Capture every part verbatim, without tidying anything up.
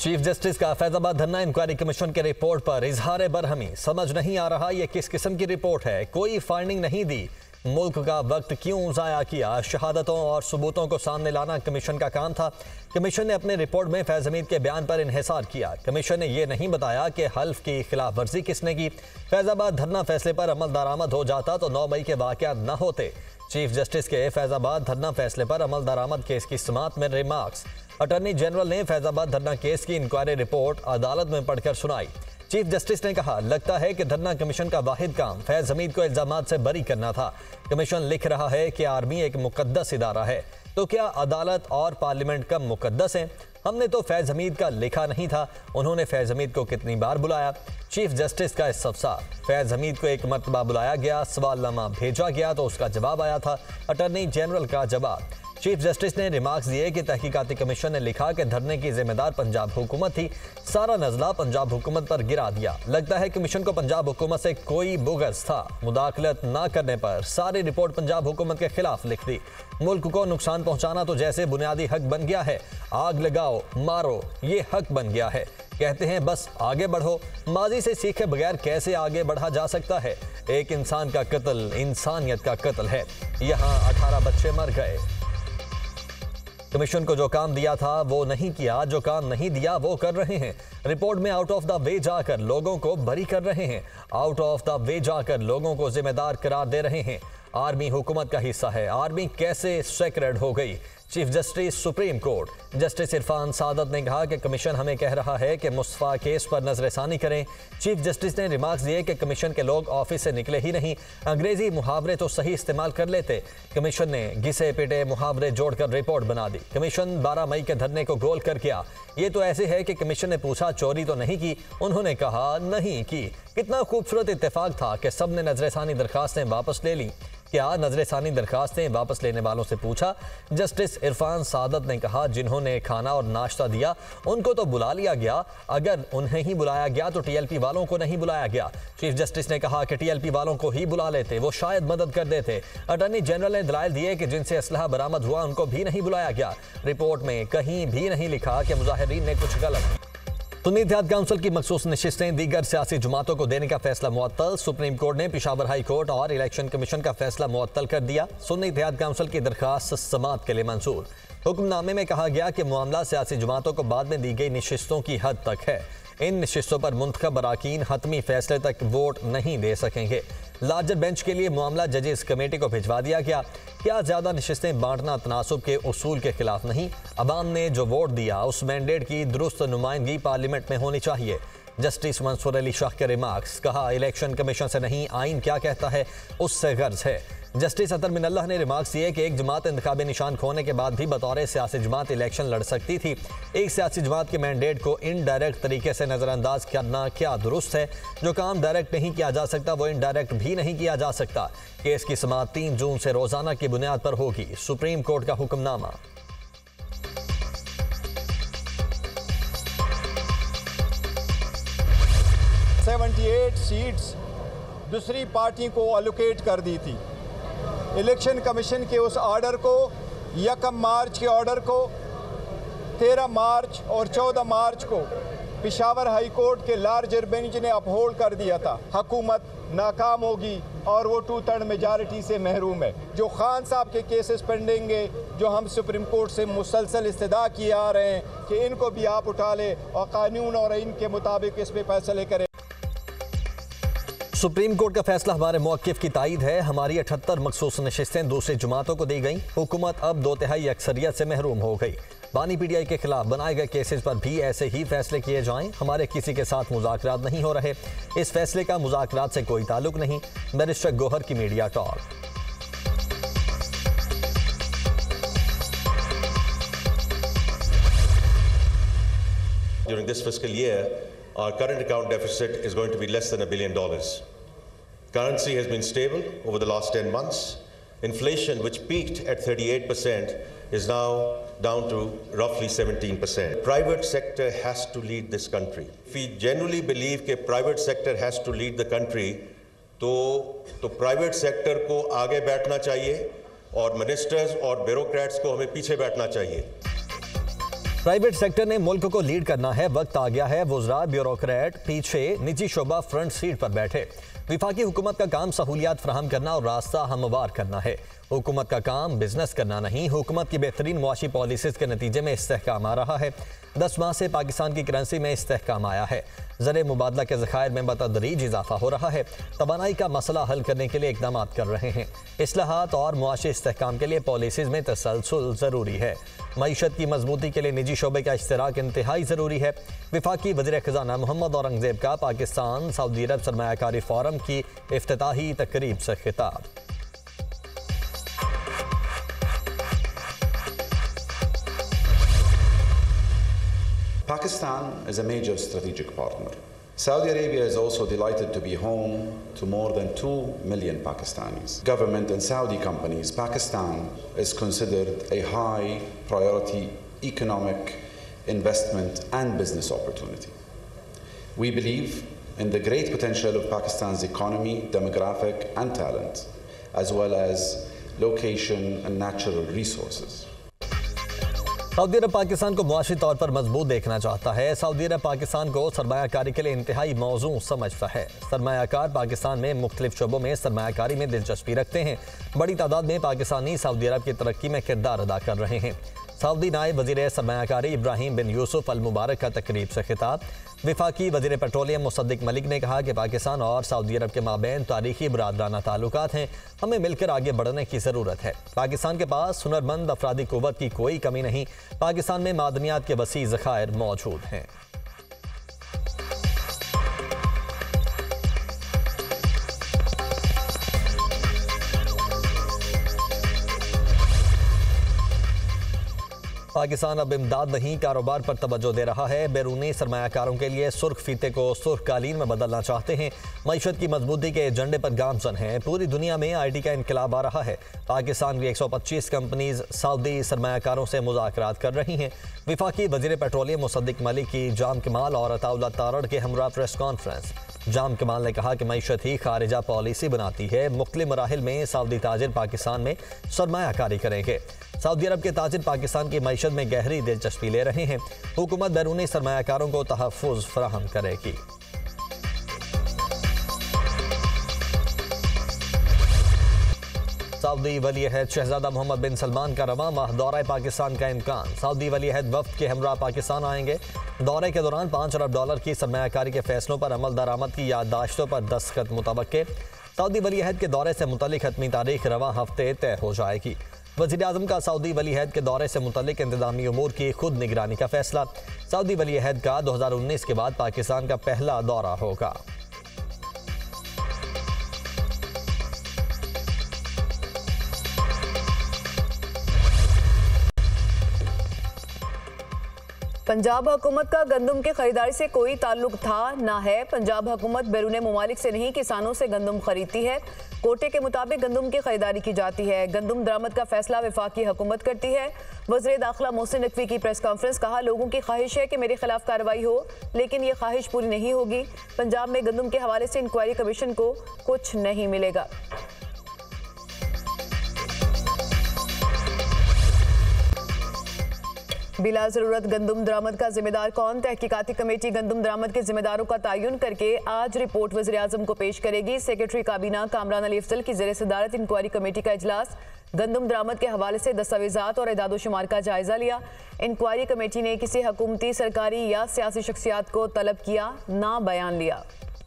Chief justice का फैजाबाद धरना inquiry commission के रिपोर्ट पर इजहार बरहमी। समझ नहीं आ रहा ये किस किस्म की रिपोर्ट है, कोई फाइंडिंग नहीं दी, मुल्क का वक्त क्यों ज़ाया किया। शहादतों और सबूतों को सामने लाना कमीशन का काम था। कमीशन ने अपने रिपोर्ट में फैज़ हमीद के बयान पर इन्हिसार किया। कमीशन ने यह नहीं बताया कि हल्फ की खिलाफ वर्जी किसने की। फैजाबाद धरना फैसले पर अमल दरामद हो जाता तो नौ मई के वाक़यात न होते। चीफ जस्टिस के फैजाबाद धरना फैसले पर अमल दरामद केस की समाअत में रिमार्क्स। अटॉर्नी जनरल ने फैजाबाद धरना केस की इंक्वायरी रिपोर्ट अदालत में पढ़कर सुनाई। चीफ जस्टिस ने कहा, लगता है कि धरना कमीशन का वाहिद काम फैज़ हमीद को इल्जामात से बरी करना था। कमीशन लिख रहा है कि आर्मी एक मुकद्दस इदारा है, तो क्या अदालत और पार्लियामेंट कम मुकद्दस हैं? हमने तो फैज़ हमीद का लिखा नहीं था, उन्होंने फैज़ हमीद को कितनी बार बुलाया? चीफ जस्टिस का इस्तफसार। फैज़ हमीद को एक मरतबा बुलाया गया, सवालनामा भेजा गया तो उसका जवाब आया था। अटॉर्नी जनरल का जवाब। चीफ जस्टिस ने रिमार्क्स दिए कि तहकीकाती कमीशन ने लिखा कि धरने की जिम्मेदार पंजाब हुकूमत थी, सारा नजला पंजाब हुकूमत पर गिरा दिया। लगता है कमीशन को पंजाब हुकूमत से कोई बुग़्ज़ था। मुदाखलत ना करने पर सारी रिपोर्ट पंजाब हुकूमत के खिलाफ लिख दी। मुल्क को नुकसान पहुंचाना तो जैसे बुनियादी हक बन गया है, आग लगाओ मारो ये हक बन गया है। कहते हैं बस आगे बढ़ो, माजी से सीखे बगैर कैसे आगे बढ़ा जा सकता है? एक इंसान का कत्ल इंसानियत का कत्ल है। यहाँ अठारह बच्चे मर गए। कमीशन को जो काम दिया था वो नहीं किया, जो काम नहीं दिया वो कर रहे हैं। रिपोर्ट में आउट ऑफ द वे जाकर लोगों को बरी कर रहे हैं, आउट ऑफ द वे जाकर लोगों को जिम्मेदार करार दे रहे हैं। आर्मी हुकूमत का हिस्सा है, आर्मी कैसे सेक्रेड हो गई? Chief justice supreme court. Justice Irfan Saadat ने कहा कि कमीशन हमें कह रहा है कि मुस्तफा केस पर नजरसानी करें। चीफ जस्टिस ने रिमार्क्स दिए कि कमीशन के लोग ऑफिस से निकले ही नहीं, अंग्रेजी मुहावरे तो सही इस्तेमाल कर लेते। कमीशन ने घिसे पिटे मुहावरे जोड़कर रिपोर्ट बना दी। कमीशन बारह मई के धरने को गोल कर गया। ये तो ऐसे है कि कमीशन ने पूछा चोरी तो नहीं की, उन्होंने कहा नहीं की। कितना खूबसूरत इत्तेफाक था कि सब ने नजरसानी दरखास्तें वापस ले ली। क्या नजरसानी दरखास्तें वापस लेने वालों से पूछा? जस्टिस इरफान सादत ने कहा, जिन्होंने खाना और नाश्ता दिया उनको तो बुला लिया गया, अगर उन्हें ही बुलाया गया तो टीएलपी वालों को नहीं बुलाया गया। चीफ जस्टिस ने कहा कि टीएलपी वालों को ही बुला लेते, वो शायद मदद कर देते। अटॉर्नी जनरल ने दलाइल दिए कि जिनसे असलहा बरामद हुआ उनको भी नहीं बुलाया गया। रिपोर्ट में कहीं भी नहीं लिखा कि मुजाहिरीन ने कुछ गलत। सुन्नी इत्तेहाद काउंसिल की मखसूस नशिस्तें दीगर सियासी जमातों को देने का फैसला मुअत्तल। सुप्रीम कोर्ट ने पेशावर हाई कोर्ट और इलेक्शन कमीशन का फैसला मुअत्तल कर दिया। सुन्नी इत्तेहाद काउंसिल की दरख्वास्त समाअत के लिए मंजूर। हुक्मनामे में कहा गया कि मामला सियासी जमातों को बाद में दी गई नशिस्तों की हद तक है। इन नशिस्तों पर मुंतखब अराकीन हतमी फैसले तक वोट नहीं दे सकेंगे। लार्जर बेंच के लिए मामला जजेस कमेटी को भिजवा दिया गया। क्या ज्यादा नशिस्तें बांटना तनासुब के उसूल के खिलाफ नहीं? अवाम ने जो वोट दिया उस मैंडेट की दुरुस्त नुमाइंदगी पार्लियामेंट में होनी चाहिए। जस्टिस मंसूर अली शाह के रिमार्क्स। कहा, इलेक्शन कमीशन से नहीं, आइन क्या कहता है उससे गर्ज है। जस्टिस अतर मिनल्लाह ने रिमार्क्स दिए कि एक जमात इंतखाबी निशान खोने के बाद भी बतौर सियासी जमात इलेक्शन लड़ सकती थी। एक सियासी जमात के मैंडेट को इनडायरेक्ट तरीके से नज़रअंदाज करना क्या दुरुस्त है? जो काम डायरेक्ट नहीं किया जा सकता वो इनडायरेक्ट भी नहीं किया जा सकता। केस की समाअत तीन जून से रोजाना की बुनियाद पर होगी। सुप्रीम कोर्ट का हुक्मनामा। अठहत्तर सीट्स दूसरी पार्टी को अलोकेट कर दी थी। इलेक्शन कमीशन के उस ऑर्डर को, यकम मार्च के ऑर्डर को, तेरह मार्च और चौदह मार्च को पेशावर हाई कोर्ट के लार्जर बेंच ने अपहोल्ड कर दिया था। हुकूमत नाकाम होगी और वो टू थर्ड मेजॉरिटी से महरूम है। जो खान साहब के केसेस पेंडिंग है, जो हम सुप्रीम कोर्ट से मुसलसल इस्तदा किए आ रहे हैं कि इनको भी आप उठा ले और कानून और इनके मुताबिक इस पर फैसले करें। सुप्रीम कोर्ट का फैसला हमारे मौक़िफ़ की तायद है। हमारी अठहत्तर मखसूस नशिस्तें दूसरी जमातों को दी गई। हुकूमत अब दो तिहाई अक्सरियत से महरूम हो गई। बानी पीटीआई के खिलाफ बनाए गए केसेस पर भी ऐसे ही फैसले किए जाएं। हमारे किसी के साथ मुज़ाकरात नहीं हो रहे। इस फैसले का मुज़ाकरात से कोई ताल्लुक नहीं। बैरिस्टर गोहर की media talk. During this fiscal year, our current account deficit is going to be less than a billion dollars. Currency has been stable over the last ten months. Inflation, which peaked at thirty-eight percent, is now down to roughly seventeen percent. Private sector has to lead this country. If we genuinely believe that private sector has to lead the country, तो तो private sector को आगे बैठना चाहिए और ministers और bureaucrats को हमें पीछे बैठना चाहिए। प्राइवेट सेक्टर ने मुल्क को लीड करना है, वक्त आ गया है वुज़रा ब्यूरोक्रेट पीछे, निजी शोबा फ्रंट सीट पर बैठे। विफाकी हुकूमत का काम सहूलियात फराहम करना और रास्ता हमवार करना है। हुकूमत का काम बिजनेस करना नहीं। हुकूमत की बेहतरीन मुआशी पॉलिसीज के नतीजे में इस्तेहकाम आ रहा है। दस माह से पाकिस्तान की करेंसी में इस्तेहकाम आया है। ज़र मुबादला के ज़खायर में बतदरीज इजाफा हो रहा है। तवानाई का मसला हल करने के लिए इकदाम कर रहे हैं। इस्लाहात और मुआशी इस्तेहकाम के लिए पॉलिसीज में तसलसल ज़रूरी है। मईशत की मजबूती के लिए निजी शोबे का इश्तराक इंतहाई ज़रूरी है। विफाकी वज़ीर ख़ज़ाना मोहम्मद औरंगज़ेब का पाकिस्तान सऊदी अरब सरमायाकारी फ़ोरम की इफ्तिताही तकरीब से खिताब। Pakistan is a major strategic partner. Saudi Arabia is also delighted to be home to more than two million Pakistanis. Government and Saudi companies, Pakistan is considered a high priority economic investment and business opportunity. We believe in the great potential of Pakistan's economy, demographic and talent, as well as location and natural resources. Saudi Arab Pakistan को मुआशी तौर पर मजबूत देखना चाहता है। Saudi Arab Pakistan को सरमायाकारी के लिए इंतहाई मौजू समझता है। सरमायाकार पाकिस्तान में मुख्तलिफ शोबों में सरमायाकारी में दिलचस्पी रखते हैं। बड़ी तादाद में पाकिस्तानी सऊदी अरब की तरक्की में किरदार अदा कर रहे हैं। सऊदी नायब वज़ीर सरमायाकारी इब्राहिम बिन यूसुफ अल मुबारक का तकरीब से खिताब। विफाकी वज़ीर पेट्रोलियम मुसद्दिक मलिक ने कहा कि पाकिस्तान और सऊदी अरब के माबैन तारीखी बरादराना ताल्लुकात हैं। हमें मिलकर आगे बढ़ने की ज़रूरत है। पाकिस्तान के पास हुनरमंद अफरादी क़ुव्वत की कोई कमी नहीं। पाकिस्तान में मादनियात के वसी ज़खायर मौजूद हैं। पाकिस्तान अब इमदाद नहीं, कारोबार पर तवज्जो दे रहा है। बैरूनी सरमायाकारों के लिए सुर्ख फीते को सुर्ख कालीन में बदलना चाहते हैं। मईशत की मजबूती के एजेंडे पर गामजन हैं। पूरी दुनिया में आई टी का इनकलाब आ रहा है। पाकिस्तान की एक सौ पच्चीस कंपनीज सऊदी सरमायाकारों से मुज़ाकरात कर रही हैं। विफाकी वज़ीर पेट्रोलियम मुसद्दिक मलिक की जाम कमाल और अताउल्ला तारड़ के हमरा प्रेस कॉन्फ्रेंस। जाम कमाल ने कहा कि मईशत ही खारिजा पॉलिसी बनाती है। मुख्तलिफ मराहिल में सऊदी ताजिर पाकिस्तान में सरमायाकारी करेंगे। सऊदी अरब के ताजिर पाकिस्तान की मईशत में गहरी दिलचस्पी ले रहे हैं। हुकूमत बैरूनी सरमायाकारों को तहफ़्फ़ुज़ फराहम करेगी। सऊदी वली अहद शहजादा मोहम्मद बिन सलमान का रवां माह दौरा पाकिस्तान का इम्कान। सऊदी वली अहद वफ्द के हमरा पाकिस्तान आएंगे। दौरे के दौरान पाँच अरब डॉलर की सरमायाकारी के फैसलों पर अमल दरामद की याददाश्तों पर दस्तखत मुतवक्के। सऊदी वली अहद के दौरे से मुतल्लिक हतमी तारीख रवां हफ्ते तय हो जाएगी। वज़ीर आज़म का सऊदी वली अहद के दौरे से मुतल्लिक इंतज़ामी उमूर की खुद निगरानी का फैसला। सऊदी वली अहद का दो हज़ार उन्नीस के बाद पाकिस्तान का पहला दौरा होगा। पंजाब हुकूमत का गंदम की खरीदारी से कोई ताल्लुक था ना है। पंजाब हुकूमत बैरून ममालिक से नहीं किसानों से गंदम खरीदती है। कोटे के मुताबिक गंदम की खरीदारी की जाती है। गंदम दरामद का फैसला वफाकी हुकूमत करती है। वज़ीर दाखिला मोहसिन नकवी की प्रेस कॉन्फ्रेंस। कहा, लोगों की ख्वाहिश है कि मेरे खिलाफ कार्रवाई हो, लेकिन ये ख्वाहिश पूरी नहीं होगी। पंजाब में गंदम के हवाले से इंक्वायरी कमीशन को कुछ नहीं मिलेगा। बिला जरूरत गंदम दरामद का जिम्मेदार कौन? तहकीकाती कमेटी गंदम दरामद के जिम्मेदारों का तयन करके आज रिपोर्ट वज़ीर आज़म को पेश करेगी। सेक्रेटरी काबीना कामरान अली अफजल की ज़ेर सदारत इंक्वायरी कमेटी का इजलास। गंदम दरामद के हवाले से दस्तावेजात और इदादो शुमार का जायजा लिया। इंक्वायरी कमेटी ने किसी हुकूमती, सरकारी या सियासी शख्सियात को तलब किया, ना बयान लिया।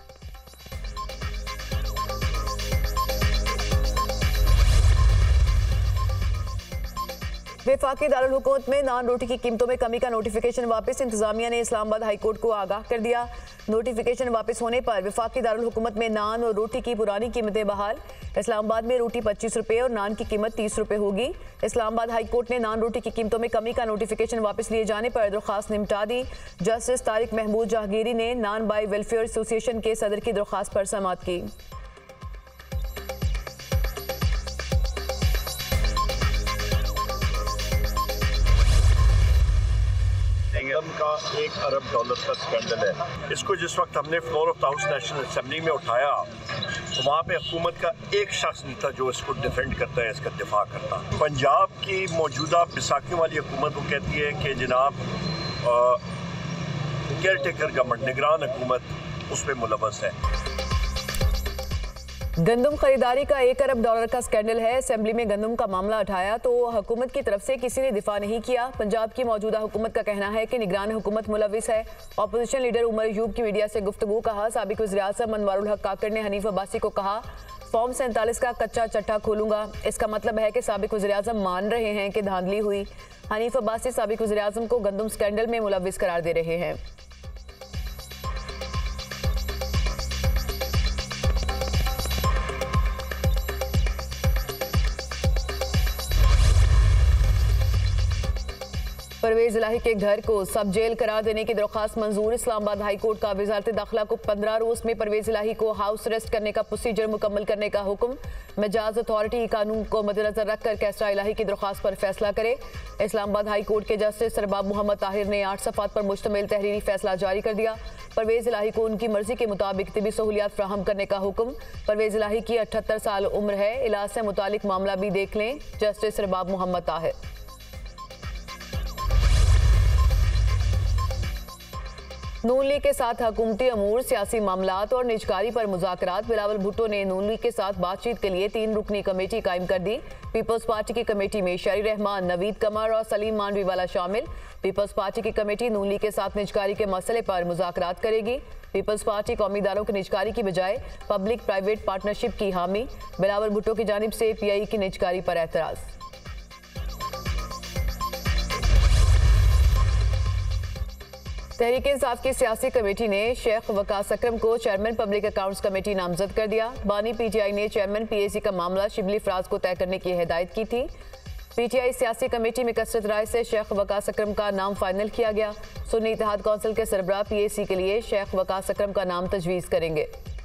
वफाकी दारुल हुकूमत में नान रोटी की कीमतों में कमी का नोटिफिकेशन वापस। इंतजामिया ने इस्लामाबाद हाईकोर्ट को आगाह कर दिया। नोटिफिकेशन वापस होने पर वफाकी दारुल हुकूमत में नान और रोटी की पुरानी कीमतें बहाल। इस्लामाबाद में रोटी पच्चीस रुपये और नान की कीमत तीस रुपये होगी। इस्लामाबाद हाईकोर्ट ने नान रोटी की कीमतों में कमी का नोटिफिकेशन वापस लिए जाने पर दरख्वास्त निपटा दी। जस्टिस तारिक महमूद जहांगीरी ने नान बाई वेलफेयर एसोसिएशन के सदर की दरख्वास्त पर समाअत की। का एक अरब डॉलर का स्कैंडल है। इसको जिस वक्त हमने floor of the house national assembly में उठाया तो वहाँ पे हुकूमत का एक शख्स नहीं था जो इसको डिफेंड करता है, इसका दिफा करता। पंजाब की मौजूदा बैसाखी वाली हुकूमत को कहती है कि जनाब केयर टेकर गवर्नमेंट, निगरान हुकूमत उस पर मुलव्वस है। गंदम खरीदारी का एक अरब डॉलर का स्कैंडल है। असेंबली में गंदम का मामला उठाया तो हुकूमत की तरफ से किसी ने दिफा नहीं किया। पंजाब की मौजूदा हुकूमत का कहना है कि निगरान हुकूमत मुलविस है। अपोजिशन लीडर उमर अयूब की मीडिया से गुफ्तगू। कहा, साबिक वज़ीर-ए-आज़म अनवारुल हक काकड़ ने हनीफ अब्बासी को कहा, फॉर्म सैंतालीस का कच्चा चट्टा खोलूंगा। इसका मतलब है कि साबिक वज़ीर-ए-आज़म मान रहे हैं कि धांधली हुई। हनीफ अब्बासी साबिक वज़ीर-ए-आज़म को गंदम स्कैंडल में मुलविस करार दे रहे हैं। परवेज इलाही के घर को सब जेल करार देने की दरख्वास्त मंजूर। इस्लामाबाद हाई कोर्ट का वजारत दाखिला को पंद्रह रोज में परवेज इलाही को हाउस अरेस्ट करने का प्रोसीजर मुकम्मल करने का हुक्म। मिजाज अथॉरिटी कानून को मद्देनजर रखकर कैसरा इलाही की दरख्वास्त पर फैसला करे। इस्लामाबाद हाई कोर्ट के जस्टिस सरबाब मोहम्मद ताहिर ने आठ सफ़ात पर मुश्तमिल तहरीरी फैसला जारी कर दिया। परवेज इलाही को उनकी मर्जी के मुताबिक तिबी सहूलियात फ्राहम करने का हुक्म। परवेज इलाही की अठहत्तर साल उम्र है। इलाज से मुतालिक मामला भी देख लें। जस्टिस सरबाब मोहम्मद ताहिर। नून लीग के साथ हुकूमती अमूर, सियासी मामलात और निजकारी पर मुज़ाकरात। बिलावल भुट्टो ने नून लीग के साथ बातचीत के लिए तीन रुकनी कमेटी कायम कर दी। पीपल्स पार्टी की कमेटी में शरी रहमान, नवीद कमर और सलीम मांडवीवाला शामिल। पीपल्स पार्टी की कमेटी नून लीग के साथ निजकारी के मसले पर मुज़ाकरात करेगी। पीपल्स पार्टी कौमी इदारों की निजकारी की बजाय पब्लिक प्राइवेट पार्टनरशिप की हामी। बिलावल भुट्टो की जानिब से पी आई की निजकारी पर एतराज़। तहरीक इंसाफ की सियासी कमेटी ने शेख वकास अकरम को चेयरमैन पब्लिक अकाउंट्स कमेटी नामजद कर दिया। बानी पीटीआई ने चेयरमैन पीएसी का मामला शिबली फराज को तय करने की हिदायत की थी। पीटीआई सियासी कमेटी में कसरत राय से शेख वकास अकरम का नाम फाइनल किया गया। सुन्नी इत्तेहाद कौंसिल के सरबराह पीएसी के लिए शेख वकास अकरम का नाम तजवीज़ करेंगे।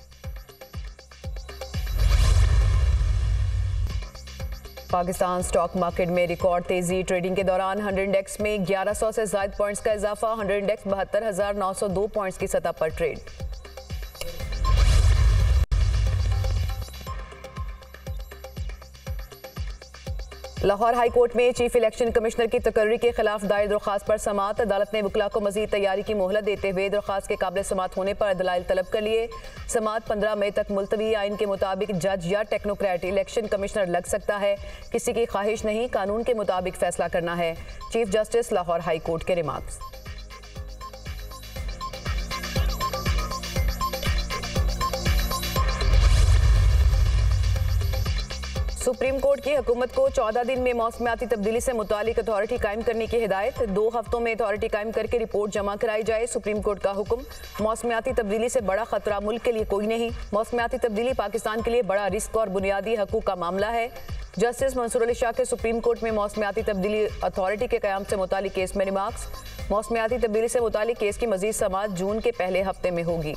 पाकिस्तान स्टॉक मार्केट में रिकॉर्ड तेजी। ट्रेडिंग के दौरान हंड्रेड इंडेक्स में ग्यारह सौ से ज़ायद पॉइंट्स का इजाफा। हंड्रेड इंडेक्स बहत्तर हजार नौ सौ दो पॉइंट्स की सतह पर ट्रेड। लाहौर हाई कोर्ट में चीफ इलेक्शन कमिश्नर की तकर्री के खिलाफ दायर दरख्वास्त पर समाअत। अदालत ने वकला को मजीद तैयारी की मोहलत देते हुए दरख्वास्त के काबिल समाअत होने पर दलाइल तलब कर लिए। समाअत पंद्रह मई तक मुलतवी। आइन के मुताबिक जज या टेक्नोक्रेट इलेक्शन कमिश्नर लग सकता है। किसी की ख्वाहिश नहीं, कानून के मुताबिक फैसला करना है। Chief justice Lahore high court के रिमार्क्स। सुप्रीम कोर्ट की हुकूमत को चौदह दिन में मौसमियाती तब्दीली से मुतालिक अथॉरिटी कायम करने की हिदायत। दो हफ्तों में अथॉरिटी कायम करके रिपोर्ट जमा कराई जाए। सुप्रीम कोर्ट का हुक्म। मौसमियाती तब्दीली से बड़ा खतरा मुल्क के लिए कोई नहीं। मौसमियाती तब्दीली पाकिस्तान के लिए बड़ा रिस्क और बुनियादी हकूक का मामला है। जस्टिस मंसूर अली शाह के सुप्रीम कोर्ट में मौसमियाती तब्दीली अथॉरिटी के कयाम से मुतालिक केस में रिमार्क्स। मौसमियाती तब्दीली से मुतालिक केस की मजीद समाअत जून के पहले हफ्ते में होगी।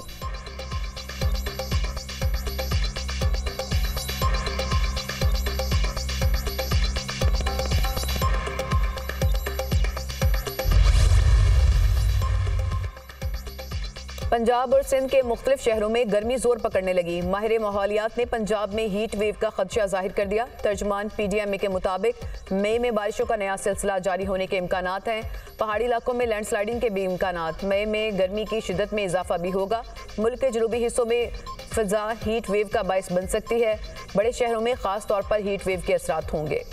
पंजाब और सिंध के मुख्तलिफ शहरों में गर्मी जोर पकड़ने लगी। माहिर माहौलियात ने पंजाब में हीट वेव का खदशा जाहिर कर दिया। तर्जमान पीडीएमए के मुताबिक मई में बारिशों का नया सिलसिला जारी होने के इम्कानात हैं। पहाड़ी इलाकों में लैंडस्लाइडिंग के भी इम्कानात। मई में गर्मी की शिद्दत में इजाफा भी होगा। मुल्क के जनूबी हिस्सों में फिजा हीट वेव का बायस बन सकती है। बड़े शहरों में खास तौर पर हीट वेव के असरात होंगे।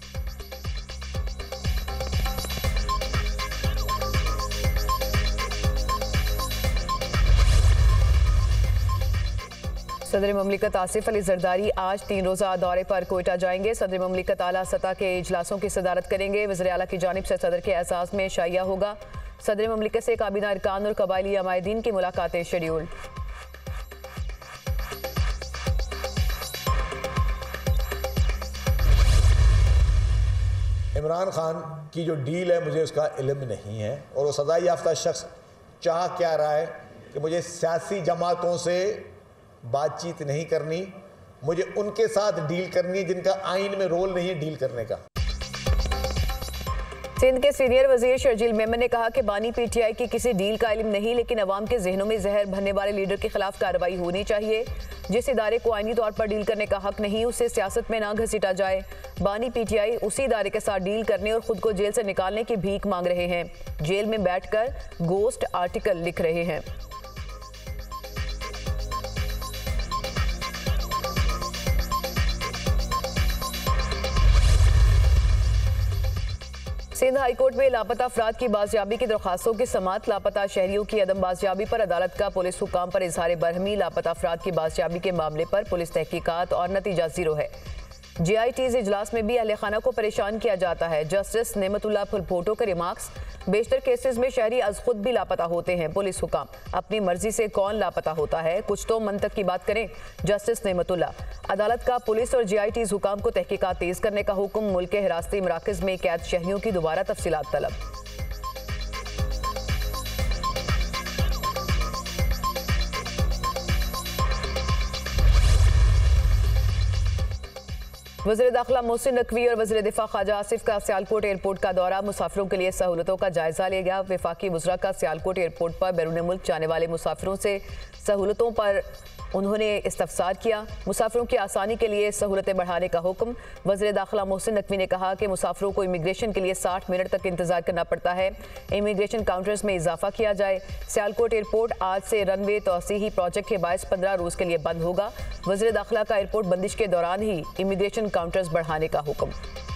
सदर ममलिकत आसिफ अली जरदारी आज तीन रोज़ा दौरे पर कोयटा जाएंगे। सदर ममलिकत आला सतह के इजलासों की सदारत करेंगे। वज़ीर आला की जानिब से सदर के एजाज़ में शाइया होगा। सदर ममलिकत से काबीना अरकान और कबायली अमायदीन की मुलाकातें शेड्यूल। इमरान खान की जो डील है मुझे उसका इल्म नहीं है और वो सजा याफ्ता शख्स चाह क्या रहा है कि मुझे सियासी जमातों से बातचीत नहीं करनी, मुझे उनके साथ डील करनी है जिनका आइन में रोल नहीं है डील करने का। सिंध के सीनियर वजीर शर्जील मेमन ने कहा कि बानी पीटीआई की किसी डील का इल्म नहीं, लेकिन अवाम के जहनों में जहर भरने वाले लीडर के खिलाफ कार्रवाई होनी चाहिए। जिस इदारे को आईनी तौर पर डील करने का हक नहीं, उसे सियासत में ना घसीटा जाए। बानी पीटीआई उसी इदारे के साथ डील करने और खुद को जेल से निकालने की भीख मांग रहे हैं। जेल में बैठकर गोस्ट आर्टिकल लिख रहे हैं। सिंध हाईकोर्ट में लापता अफराद की बाजियाबी की दरख्वास्तों की समाअत। लापता शहरियों की अदम बाजियाबी पर अदालत का पुलिस हुकाम पर इजहार बरहमी। लापता अफराद की बाजियाबी के मामले पर पुलिस तहकीकात और नतीजा जीरो है। जेआईटीज इजलास में भी अहले खाना को परेशान किया जाता है। जस्टिस नेमतुल्लाह फुलपोटो के रिमार्क्स, बेशतर केसेस में शहरी अज खुद भी लापता होते हैं। पुलिस हुकाम, अपनी मर्जी से कौन लापता होता है, कुछ तो मंतक की बात करें। जस्टिस नेमतुल्लाह, अदालत का पुलिस और जेआईटीज हुकाम को तहकीकात तेज करने का हुक्म। मुल्क के हिरासती मराकज में कैद शहरियों की दोबारा तफसीलात तलब। वज़ीर दाखिला मोहसिन नकवी और वज़ीर दिफा ख्वाजा आसिफ का सियालकोट एयरपोर्ट का दौरा। मुसाफिरों के लिए सहूलतों का जायजा लिया गया। वफाकी वज़रा का सियालकोट एयरपोर्ट पर बैरून मुल्क जाने वाले मुसाफिरों से सहूलतों पर उन्होंने इस्तफसार किया। मुसाफिरों की आसानी के लिए सहूलतें बढ़ाने का हुक्म। वज़ीर दाखिला मोहसिन नकवी ने कहा कि मुसाफिरों को इमिग्रेशन के लिए साठ मिनट तक इंतजार करना पड़ता है। इमिग्रेशन काउंटर्स में इजाफा किया जाए। सियालकोट एयरपोर्ट आज से रनवे तोसीही प्रोजेक्ट के बायस पंद्रह रोज़ के लिए बंद होगा। वज़ीर दाखिला का एयरपोर्ट बंदिश के दौरान ही इमिग्रेशन काउंटर्स बढ़ाने का हुक्म।